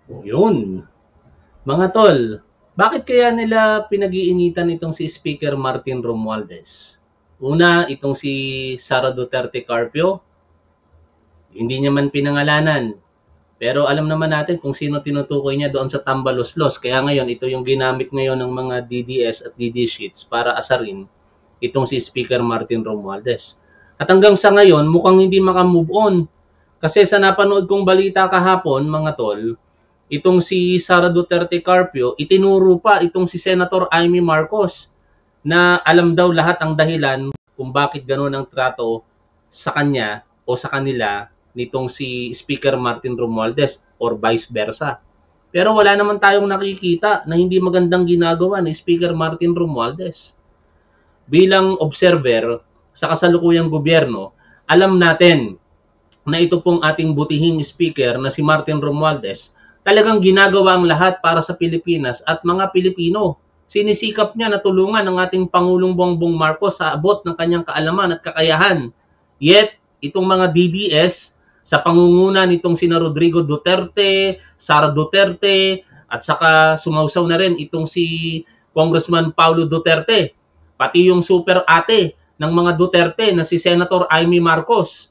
Yun. Mga tol, bakit kaya nila pinag-iinitan itong si Speaker Martin Romualdez? Una, itong si Sara Duterte Carpio, hindi niya man pinangalanan. Pero alam naman natin kung sino tinutukoy niya doon sa Tambaluslos. Kaya ngayon, ito yung ginamit ngayon ng mga DDS at DD sheets para asarin itong si Speaker Martin Romualdez. At hanggang sa ngayon, mukhang hindi makamove on. Kasi sa napanood kong balita kahapon, mga tol, itong si Sara Duterte Carpio, itinuro pa itong si Senator Amy Marcos na alam daw lahat ang dahilan kung bakit gano'n ang trato sa kanya o sa kanila nitong si Speaker Martin Romualdez or vice versa. Pero wala naman tayong nakikita na hindi magandang ginagawa ni Speaker Martin Romualdez. Bilang observer sa kasalukuyang gobyerno, alam natin na ito pong ating butihing speaker na si Martin Romualdez talagang ginagawa ang lahat para sa Pilipinas at mga Pilipino. Sinisikap niya na tulungan ng ating Pangulong Bongbong Marcos sa abot ng kanyang kaalaman at kakayahan. Yet, itong mga DDS sa pangunguna nitong sina Rodrigo Duterte, Sara Duterte, at saka sumausaw na rin itong si Congressman Paulo Duterte, pati yung super ate ng mga Duterte na si Senator Amy Marcos.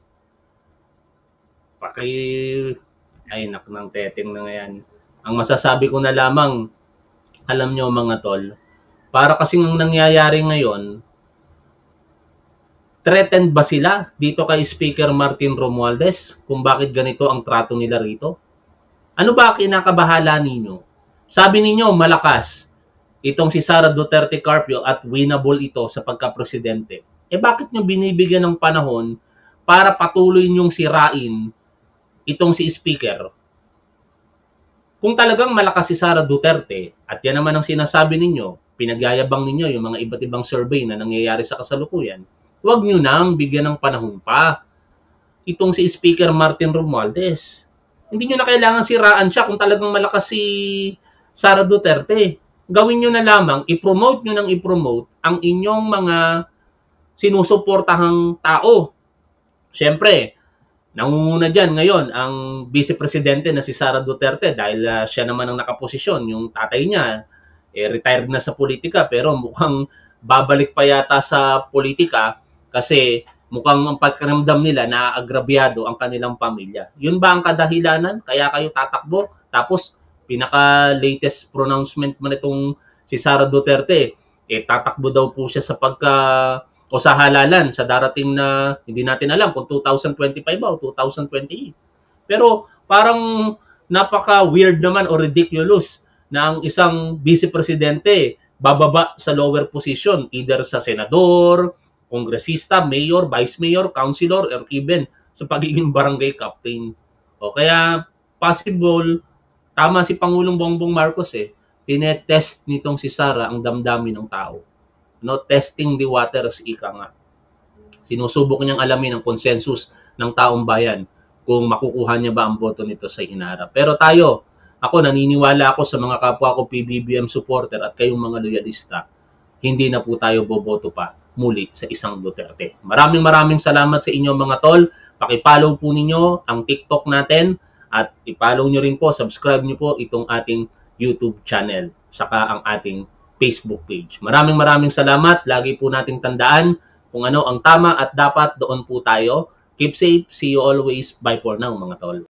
Ay, nak ng teteng na yan. Ang masasabi ko na lamang, alam nyo mga tol, para kasing ang nangyayari ngayon, threatened ba sila dito kay Speaker Martin Romualdez kung bakit ganito ang trato nila rito? Ano ba kinakabahala ninyo? Sabi ninyo malakas itong si Sara Duterte Carpio at winnable ito sa pagka-presidente. Bakit nyo binibigyan ng panahon para patuloy nyong sirain itong si Speaker? Kung talagang malakas si Sara Duterte, at yan naman ang sinasabi ninyo, pinagyayabang ninyo yung mga iba't ibang survey na nangyayari sa kasalukuyan, huwag nyo nang bigyan ng panahon pa itong si Speaker Martin Romualdez. Hindi nyo na kailangan siraan siya kung talagang malakas si Sara Duterte. Gawin nyo na lamang, i-promote nyo nang i-promote ang inyong mga sinusuportahang tao. Siyempre, nangunguna dyan ngayon ang Vice Presidente na si Sara Duterte dahil siya naman ang nakaposisyon. Yung tatay niya, retired na sa politika pero mukhang babalik pa yata sa politika kasi mukhang ang pagkaramdam nila na agrabyado ang kanilang pamilya. Yun ba ang kadahilanan? Kaya kayo tatakbo? Tapos, pinaka-latest pronouncement man itong si Sara Duterte, tatakbo daw po siya o sa halalan sa darating na hindi natin alam kung 2025 ba o 2028. Pero parang napaka-weird naman o ridiculous na ang isang vice presidente bababa sa lower position either sa senador, kongresista, mayor, vice mayor, councilor, or even sa pagiging barangay captain. O kaya possible, tama si Pangulong Bongbong Marcos tinetest nitong si Sara ang damdamin ng tao. No, testing the waters, ika nga. Sinusubok niyang alamin ang consensus ng taong bayan kung makukuha niya ba ang boto nito sa hinaharap. Pero ako naniniwala ako sa mga kapwa ko PBBM supporter at kayong mga loyalista, hindi na po tayo boboto pa muli sa isang Duterte. Maraming salamat sa inyo mga tol. Paki-follow po ninyo ang TikTok natin at i-follow nyo rin po, subscribe nyo po itong ating YouTube channel saka ang ating Facebook page. Maraming salamat. Lagi po nating tandaan kung ano ang tama at dapat doon po tayo. Keep safe. See you always. Bye for now mga tol.